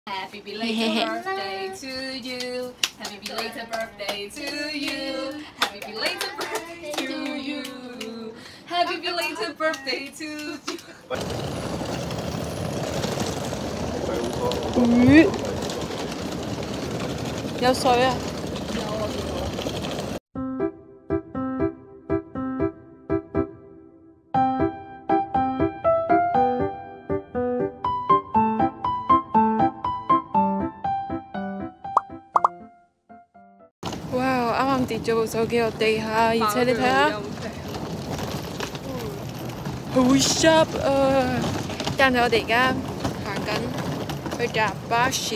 Happy belated birthday to you. Happy belated birthday to you. Happy belated birthday to you. Happy belated birthday to you. 魚有水啊！哇！啱啱跌咗部手機落地下，而且你睇下，好 sharp 啊！但係我哋而家行緊去搭巴士，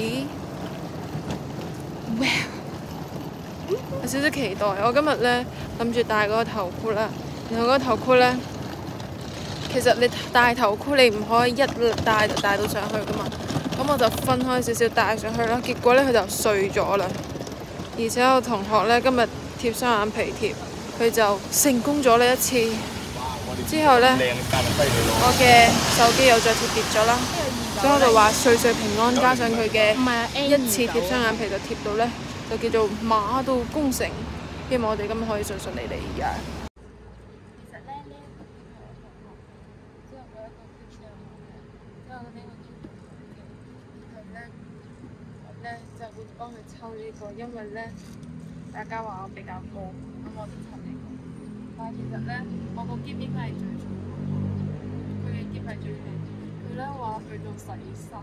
哇！有少少期待。我今日咧諗住戴嗰個頭箍啦，然後嗰個頭箍咧，其實你戴頭箍你唔可以一戴就戴到上去噶嘛，咁我就分開少少戴上去啦。結果咧佢就碎咗啦。而且我同學咧今日貼雙眼皮貼，佢就成功咗呢一次。之後咧，我嘅手機又再貼跌咗啦。所以我就話歲歲平安，加上佢嘅一次貼雙眼皮就貼到咧，就叫做馬到功成。希望我哋今日可以順順利利嘅。其實咧呢一個之後我一個 picture 之後呢個然後咧我咧就會幫佢抽呢個，因為咧大家話我比較高，咁我就抽呢個。但係其實咧我個肩應該係最重，佢嘅肩係最輕。佢咧話去到洗衫。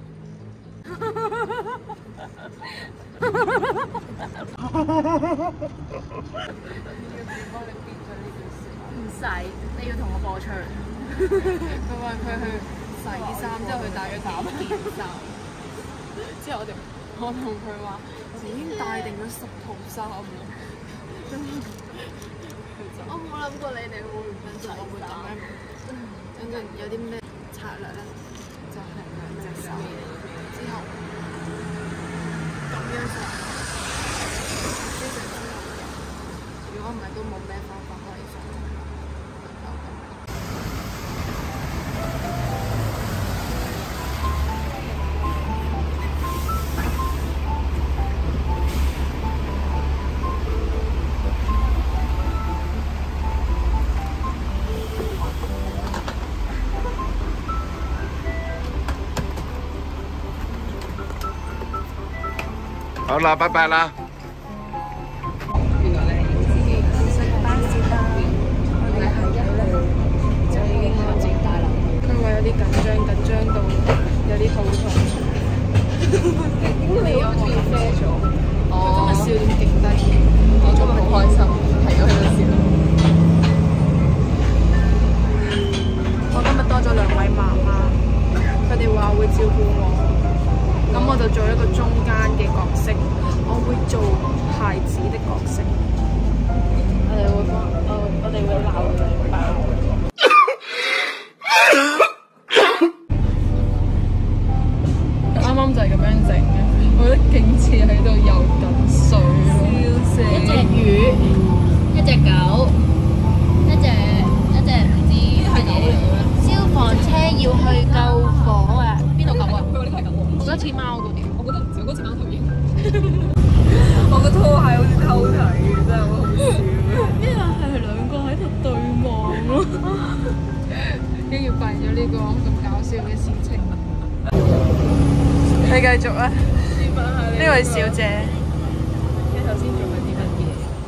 唔使，你要同我播出。 佢話佢去洗衫，之後佢帶咗幾件衫。之後我同佢話，我已經帶定咗10套衫啦。 我冇諗過你哋會唔分手， 我會咁樣。跟住有啲咩策略咧？就係2隻手之後咁樣上，非常之難嘅。如果唔係都冇咩方法可以上。 好啦，拜拜啦！ 佢話有啲緊張到有啲肚痛。 你有中意啡咗？ 佢今日笑點勁低， 我今日好開心，睇到佢都笑。 我今日多咗2位媽媽，佢哋話會照顧我。咁我就做一個中間嘅角色，我會做孩子的角色。 我哋會鬧佢爆。 啱啱就係咁樣整嘅，我覺得勁似喺度游緊水咯。 一隻魚，一隻狗，一隻唔知乜嘢。消防車要去救火啊！邊度救啊？佢話呢個係救火。我覺得似貓嗰啲，我覺得唔似，我覺得似貓頭鷹。 我個拖鞋好似偷睇嘅，真係好好笑。因為係2個喺度對望咯，跟住發現咗呢個咁搞笑嘅事情。你繼續啊！呢位小姐， 你頭先做緊啲乜嘢？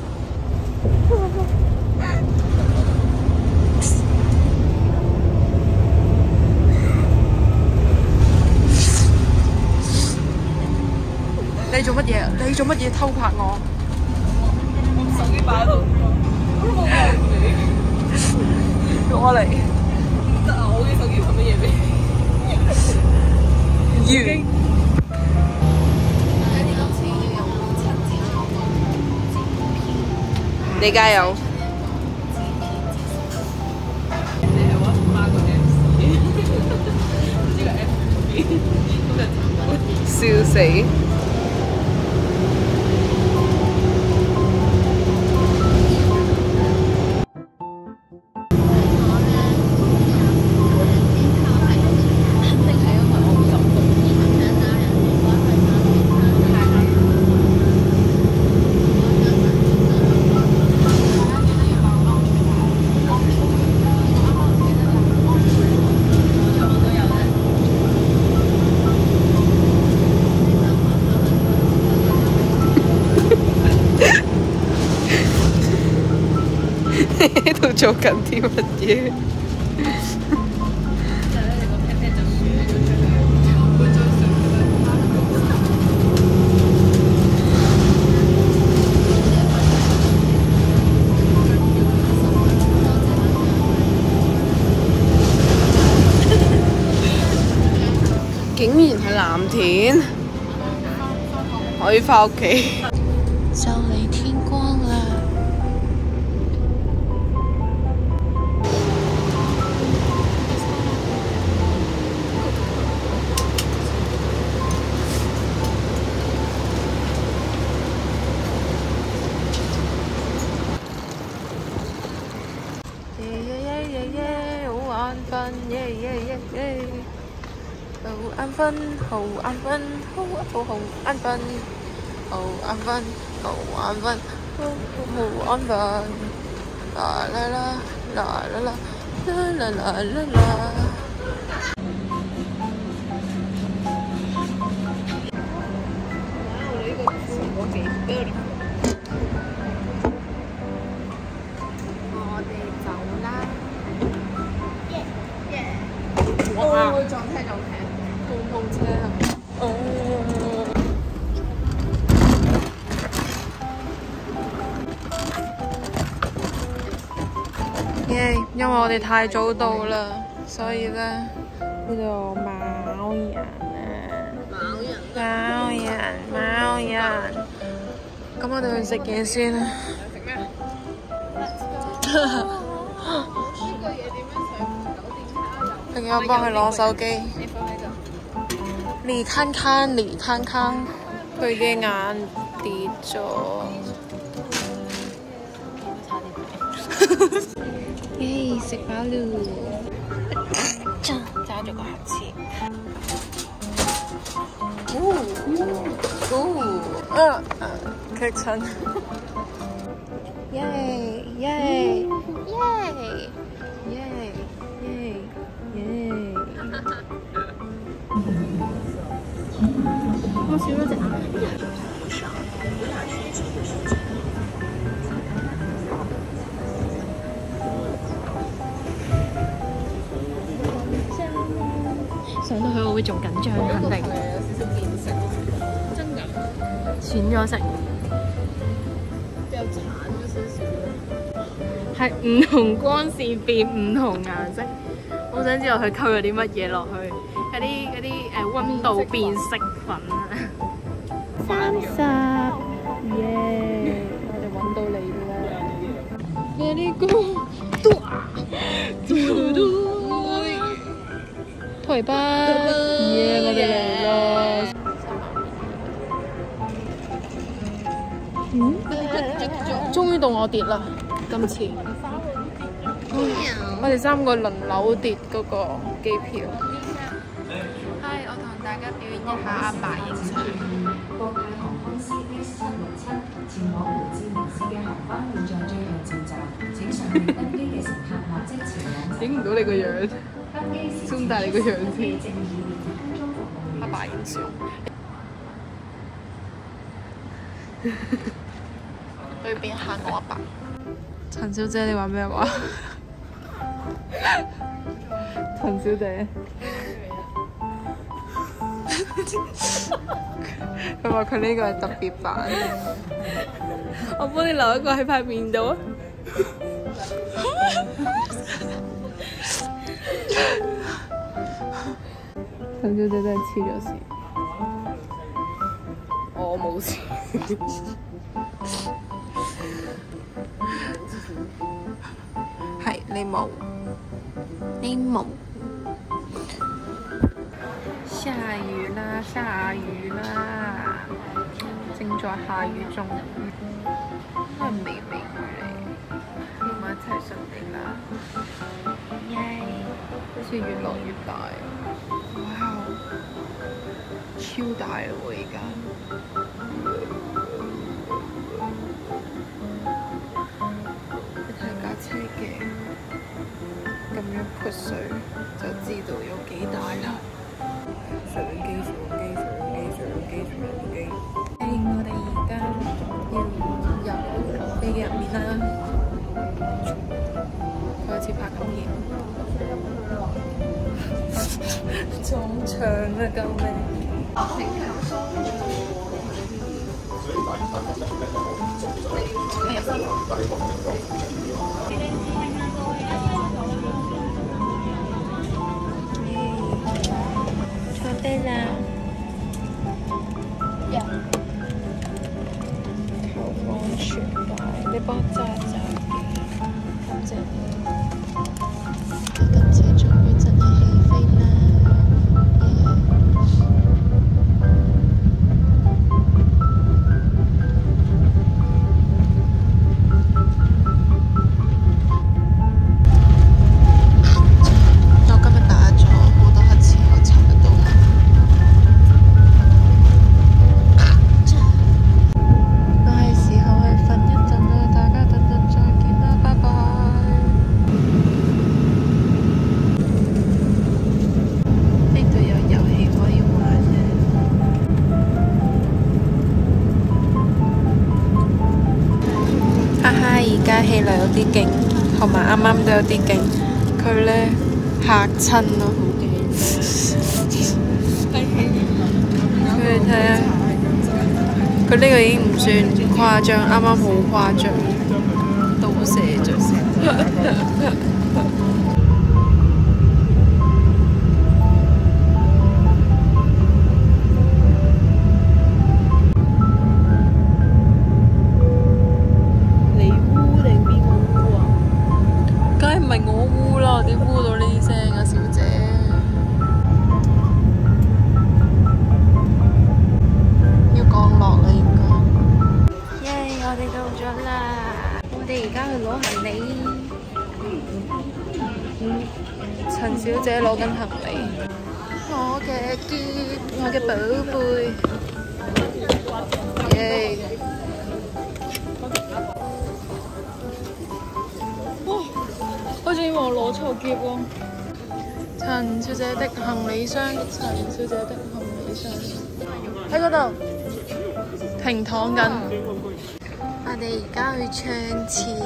你做乜嘢？你做乜嘢偷拍我？ 我手機擺喺度，我都冇望你。 用我嚟。 得啊！我嘅手機憑乜嘢俾完。你加油！ 你係揾唔翻個 MC？呢個 MC 笑死！ 做緊啲乜嘢？竟然係藍田，可以翻屋企。就嚟天光啦！耶！好眼瞓，耶！好眼瞓，好眼瞓，好眼瞓，好眼瞓，好眼瞓，好眼瞓，啦啦啦啦啦啦啦啦啦啦。我哋走啦！哇！撞車！碰車啊！耶！因為我哋太早到啦，所以咧呢度冇人啊！冇人！咁我哋去食嘢先啦。食咩？仲有幫佢攞手機。你看看，佢嘅眼跌咗。耶！食飽啦，揸咗個盒子。棘親。耶！我少咗隻眼。上到去我會仲緊張，肯定。有少少變色，真㗎？轉咗色，比較慘咗少少。係唔同光線變唔同顏色，我想知道佢溝咗啲乜嘢落去，嗰啲溫度變色粉啊。30，耶！我哋揾到你啦！呢個，台北，耶！我哋嚟啦！終於到我跌啦！今次，我哋3個輪流跌嗰個機票。係，我同大家表演一下阿爸影相。國泰航空 CB367前往胡志明市嘅航班會在最後召站，請上面登機嘅乘客立即前往。影唔到你個樣，zoom大你個樣先。阿爸影相。對邊行我阿爸。陳小姐，你話咩話？陳小姐。佢話佢呢個係特別版。我幫你留一個喺塊面度啊！陳小姐真係黐咗線。我冇事。係你冇。下雨啦！正在下雨中，都係微雨嚟，希望一切順利啦！耶！好似越落越大，哇！超大啦喎而家！你睇架車嘅咁樣潑水，就知道有幾大啦！上機！我哋而家要入飛機入面啦。 啊，救命！坐低啦。求安全帶，你幫揸嘅，感謝你。感謝終於真係起飛啦！我今日打咗好多乞嗤，我查得到。我係時候去瞓一陣啦，大家等陣再見啦，拜拜。邊度有遊戲可以玩呢？哈哈，而家氣流有啲勁，同埋啱啱都有啲勁，佢呢嚇親咯，好驚！佢哋睇下，佢呢個已經唔算誇張，啱啱好誇張，倒瀉咗先。你污定邊個污啊？梗係唔係我污啦，點污到呢啲聲啊，小姐？要降落啦，應該。耶！我哋到咗啦，我哋而家去攞行李。陳小姐攞緊行李。我嘅篋，我嘅寶貝。耶！好似我攞錯篋喎。陳小姐的行李箱，陳小姐的行李箱喺嗰度平躺緊。我哋而家去唱錢，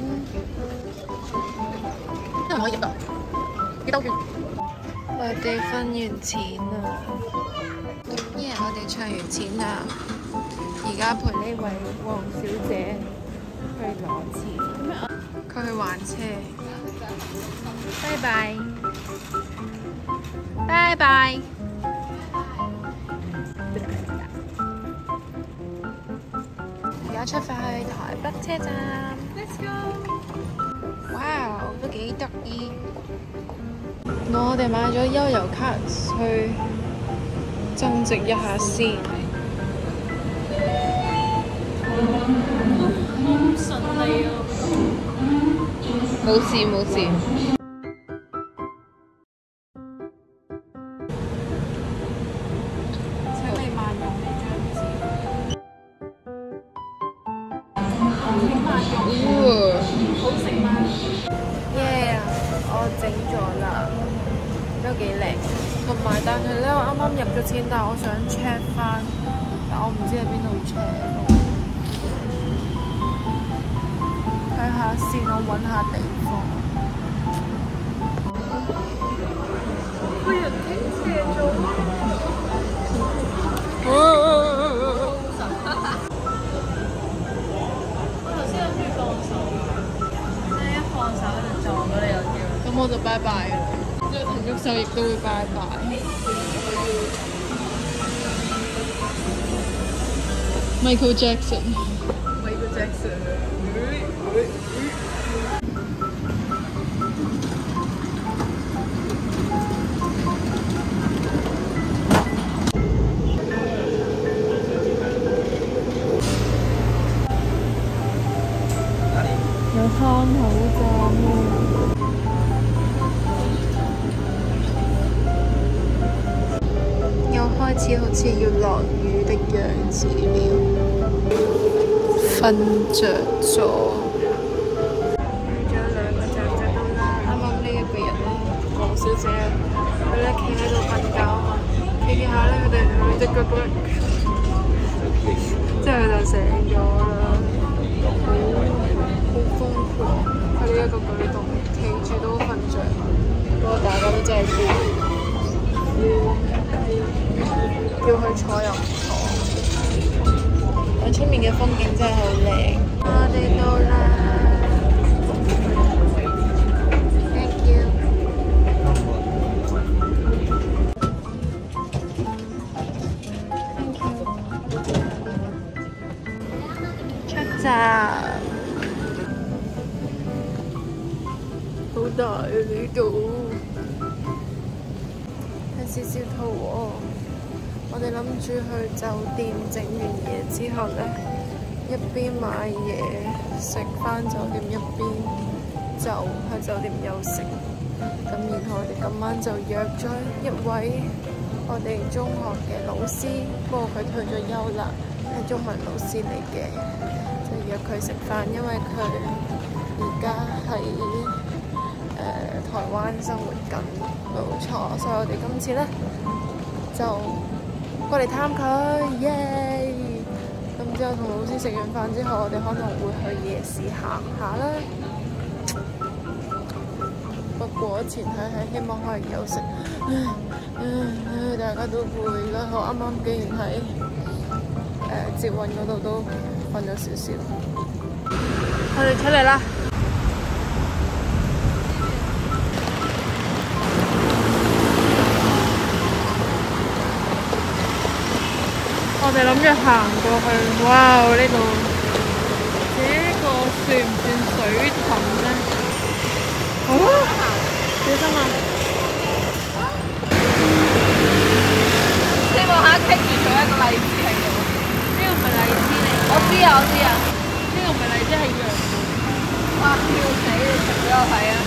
因為可以入到幾多元？我哋分完錢啦，因為我哋唱完錢啦，而家陪呢位黃小姐去攞錢。佢去還車。拜拜，拜拜。而家出發去台北車站。Let's go！ 哇，都幾得意。我哋買咗悠遊卡去增值一下先。好順利啊！冇事冇事。請你慢用呢張紙。好食嗎？耶！我整咗啦，都幾靚。同埋，但係咧，我啱啱入咗錢，但係我想 check 翻，但我唔知喺邊度 check。睇下先，我揾下地方。個人傾斜咗。我頭先諗住放手，即係一放手就撞咗你又跳。咁我就拜拜啦。之後陳旭秀亦都會拜拜。Michael Jackson。Michael Jackson。有攤口站喎，又開始好似要落雨的樣子了，瞓着咗。仲有2個站就到啦，啱啱呢一個人咧，黃小姐，佢咧企喺度瞓覺啊嘛，企下咧佢哋隻腳骨，之後佢就醒咗啦。好瘋狂！佢呢一個舉動，企住都瞓着，不過大家都真係攰。 要去坐又唔坐。但出面嘅風景真係好靚。我哋到啦 ，thank you。出站，好大啊呢度，有少少肚餓。我哋諗住去酒店整完嘢之後呢，一邊買嘢食返酒店，一邊就喺酒店休息。咁然後我哋今晚就約咗一位我哋中學嘅老師，不過佢退咗休啦，係中文老師嚟嘅，就約佢食飯，因為佢而家喺台灣生活緊，冇錯，所以我哋今次呢，就過嚟探佢，耶！咁之後同老師食完飯之後，我哋可能會去夜市行下啦。不過前提係希望可以休息。大家都攰啦，我啱啱竟然喺捷運嗰度都瞓咗少少。我哋出嚟啦！我哋諗住行過去，哇！呢度呢個算唔算水塘呢？好啊！小心啊！ 希望下棘住咗一個荔枝喺度。呢個唔係荔枝嚟。我知啊，我知啊。呢個唔係荔枝係楊梅。哇！笑死你，食俾我睇啊！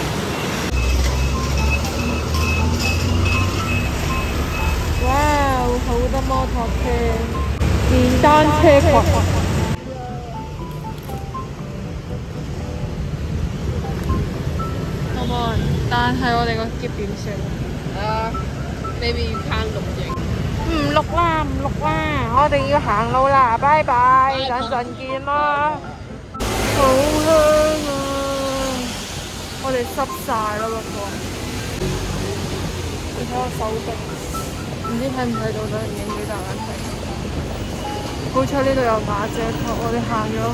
哇！好多摩托車、電單車群。Come on！但係我哋個篋點算 Maybe you can't 錄影。 唔錄啦，唔錄啦，我哋要行路啦，拜拜，等陣見啦。好香啊！我哋濕晒啦，不過你睇我手臂，唔知睇唔睇到咧？影幾大眼睇。好彩呢度有馬遮頭，我哋行咗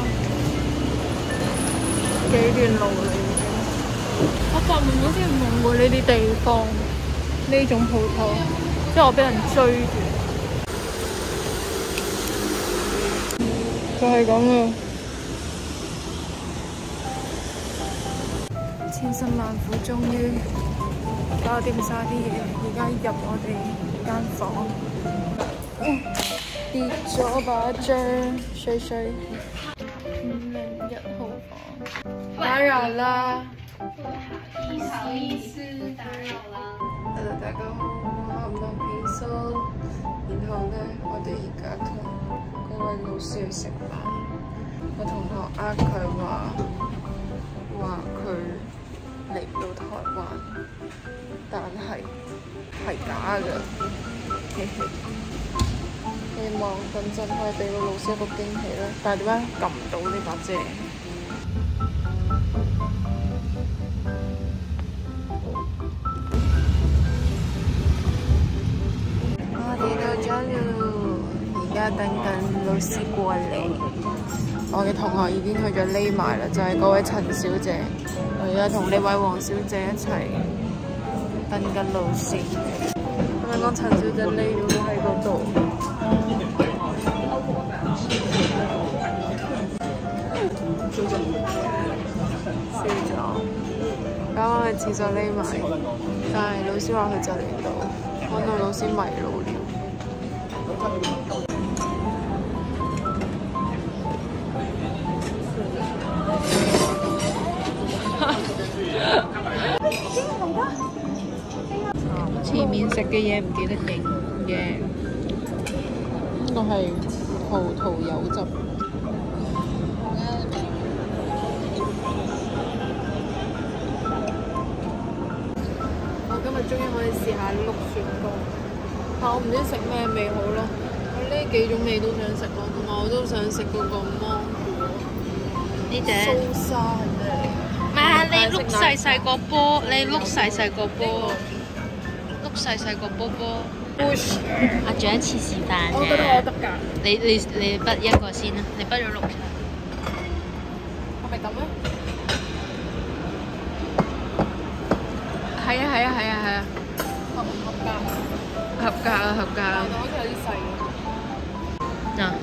幾段路啦已經。我發夢好似夢過呢啲地方，呢種鋪頭，即係我俾人追住。就係咁啊！千辛萬苦，終於搞掂晒啲嘢，而家入我哋間房。跌咗把張衰衰501號房，打擾啦！ 不好意思，打擾啦。 Hello， 大家好，我係莫皮蘇。然後呢，我哋而家同嗰位老師去食飯。我同學佢話佢嚟唔到台灣，但係假嘅，嘿嘿。希望等陣可以俾個老師一個驚喜啦。但係點解撳唔到呢把遮？我哋到咗啦，而家等緊老師過嚟。我嘅同學已經去咗匿埋啦，就係嗰位陳小姐。我而家同呢位黃小姐一齊等緊老師。咁樣講，陳小姐匿咗喺嗰度。笑咗，啱啱喺廁所匿埋，但係老師話佢就嚟到，可能老師迷路了。前面食嘅嘢唔記得影嘅，呢個係葡萄柚汁。我今日終於可以試下碌雪糕，但我唔知食咩味好咯。我呢幾種味都想食咯，同埋我都想食嗰個芒果。 呢隻蘇沙係咩嚟？ 唔係，你碌細細個波，你碌細細個波，碌細細個波波。 阿長似示範我覺得我得㗎。 你筆一個先啦，你筆咗6場。 係咪咁咧？係啊！合唔合格？合格啊！但好似有啲細喎。 嗱。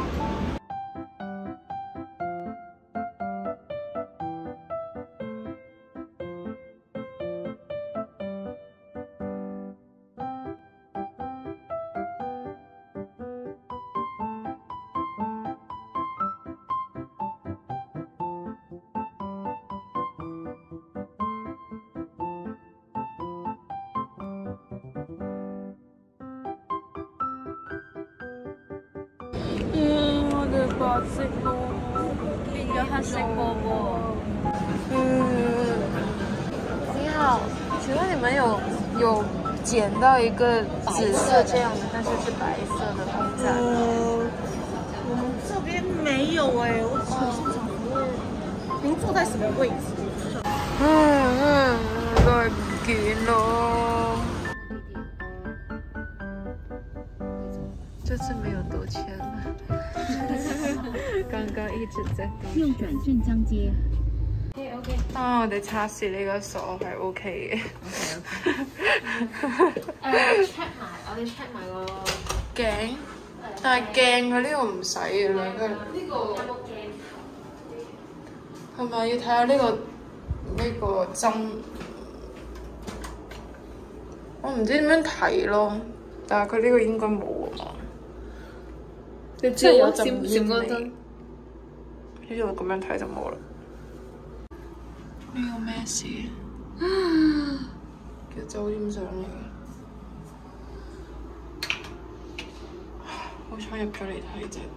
我哋白色咯， 變咗黑色波波。你好，請問你們有撿到一個紫色這樣的，但是是白色的公仔？ 我們這邊沒有哎，我只是想問您坐在什麼位置？ 再唔見咯。這次沒有兜圈了，剛剛一直在兜圈。 右轉鎮江街。 OK。 啊，我哋測試呢個鎖係 OK 嘅。 我哋 check 埋個鏡，但係鏡佢呢個唔使嘅啦，佢呢個有冇鏡？ 係咪要睇下呢個針？我唔知點樣睇咯，但係佢呢個應該冇啊嘛。你知我就唔煙味，呢度咁樣睇就冇啦。呢個咩事？叫酒店上嚟嘅。好彩入咗嚟睇啫。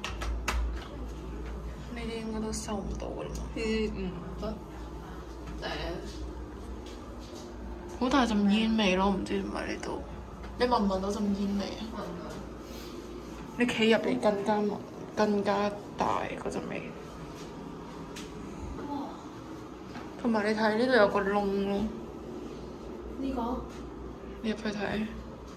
呢啲應該都收唔到噶啦嘛。呢啲唔得。好大陣煙味咯，唔知點解呢度。你聞唔聞到陣煙味啊？你企入嚟更加大嗰陣味。同埋你睇呢度有個窿咯。 呢個？ 你入去睇，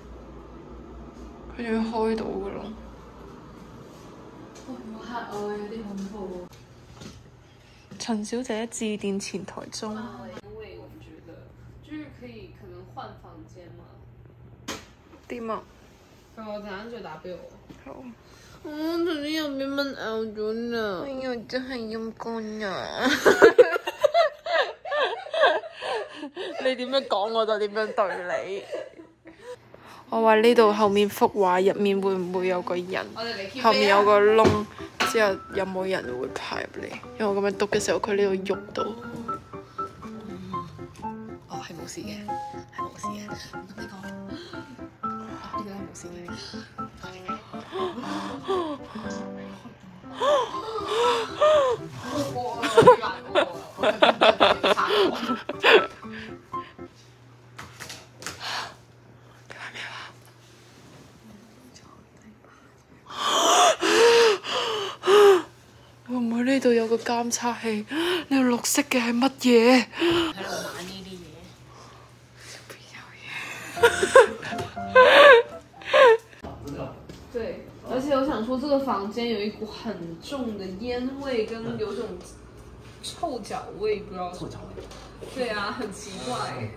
佢仲要開到嘅咯。 好黑啊！有啲恐怖。 陳小姐致電前台中。 味，我覺得就是可能換房間嘛。 點啊？ 我等陣再打俾我。 好。 頭先有俾蚊咬咗啊！ 哎呀，真係陰公啊！你點樣講我就點樣對你。我話呢度後面幅畫入面會唔會有個人？後面有個窿，之後有冇人會爬入嚟？因為我咁樣篤嘅時候，佢呢度喐到。 哦，係冇事嘅，係冇事嘅。咁呢個，呢個係冇事嘅。 會唔會呢度有個監測器？呢度綠色嘅係乜嘢？ 喺度玩呢啲嘢。 對，而且我想說，這個房間有一股很重的煙味，跟有種臭腳味，不知道。臭腳味。對啊，很奇怪。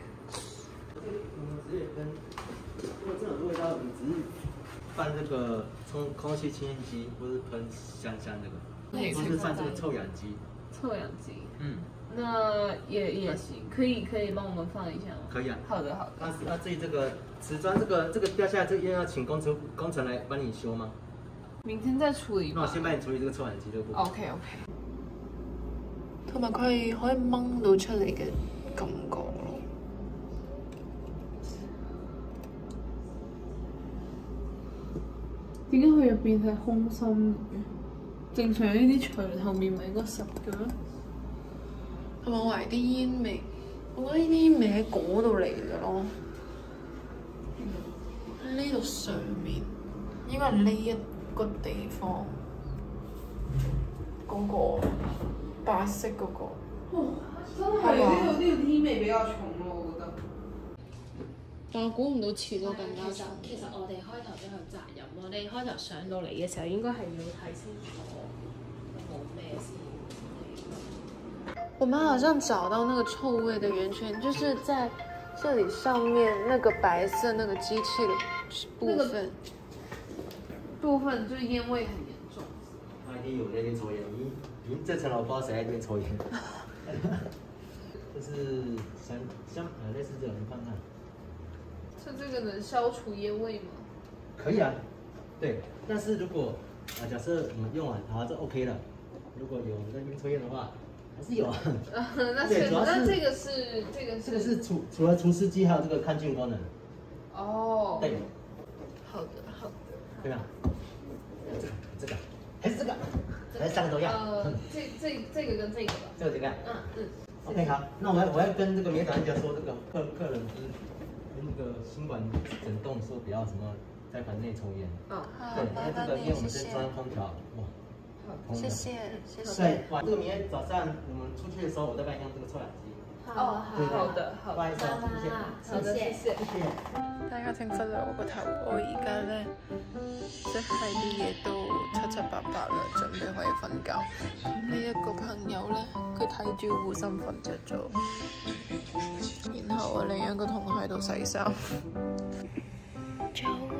如果这种味道，你只是放这个空气清新机，或是喷香这个，或是放这个臭氧机。 臭氧机。 嗯。 那也行，可以帮我们放一下吗？ 可以啊。 好的。 那至于这个瓷砖这个掉下来，这个要请工程来帮你修吗？ 明天再處理吧。 那我先幫你處理這個臭氧機這個部分。 OK。 同埋佢係可以掹到出嚟嘅感覺咯。 點解佢入邊係空心嘅？正常呢啲牆後面咪應該實嘅咩？ 同埋我懷疑啲煙味，我覺得呢啲煙味喺嗰度嚟嘅咯。喺呢度上面，應該係呢一個地方，嗰個白色嗰個。 真係呢度啲煙味比較重咯，我覺得。 但我估唔到遲到更加重。 其實我哋開頭都有責任，我哋開頭上到嚟嘅時候應該係要睇清楚冇咩先。 我們好像找到那個臭味的源泉，就是在這裡上面那個白色那個機器的部分，就是煙味很嚴重。 他一定有那邊抽煙，你這層樓不知道誰在那邊抽煙。就是像類似這種，你看看。 是這個能消除煙味嗎？ 可以啊，對。但是如果假設我們用完，好，這 OK 了。如果有在那邊抽煙的話，還是有啊。 那這個是除了除濕機，還有這個抗菌功能。 哦。 對。 好的。 對啊。這個，還是這個，還是三個都要。 這個跟這個吧。 這個OK 好，那我要跟這個美短姐說，這個客人跟那個新管整棟說不要什麼在房內抽煙。對，因為這個因為我們是中央空調，哇。 謝謝。 對，哇，這個明天早上我們出去的時候，我再幫你用這個臭氧機。 好的， 不好意思，謝謝。 大家請忽略我個頭，我而家咧即係啲嘢都七七八八啦，準備可以瞓覺。呢一個朋友咧，佢睇住護心瞓着咗，然後我另一個同學喺度洗衫。